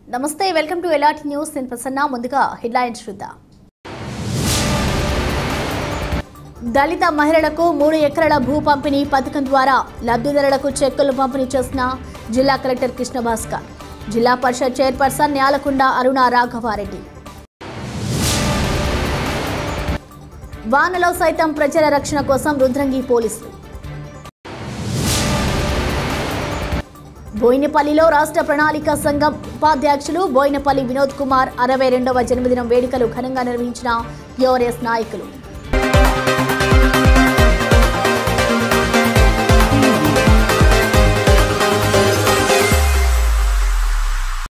నమస్తే welcome to allot news నేను ప్రసన్న ముందుగా హెడ్లైన్స్ చూద్దాం దళిత మహిళలకు 3 ఎకరాల భూ పంపిణీ పథకం ద్వారా లబ్ధిదారులకు చెక్కులు పంపిణీ చేసిన జిల్లా కలెక్టర్ కృష్ణభాస్కర్ జిల్లా పరిషత్ చైర్పర్సన్ న్యాలకొండ అరుణ రాఘవారెడ్డి వానలో సైతం ప్రజల రక్షణ కోసం రుద్రంగి పోలీసులు బోయినపల్లిలో రాష్ట్ర ప్రణాళిక సంఘం ఉపాధ్యక్షులు బోయినపల్లి వినోద్ కుమార్ 62వ జన్మదినం వేడుకలు ఘనంగా నిర్వహించిన యూఆర్ఎస్ నాయకులు